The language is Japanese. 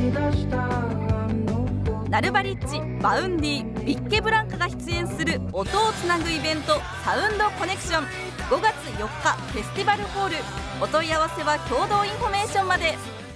ナルバリッチ、バウンディ、ビッケブランカが出演する音をつなぐイベント、サウンドコネクション、5月4日フェスティバルホール。お問い合わせは共同インフォメーションまで。